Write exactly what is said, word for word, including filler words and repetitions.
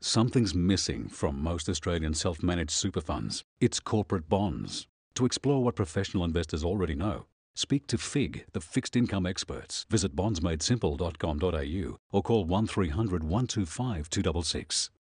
Something's missing from most Australian self-managed super funds. It's corporate bonds. To explore what professional investors already know, speak to F I I G, the fixed income experts. Visit bonds made simple dot com dot a u or call one three hundred, one two five, two six six.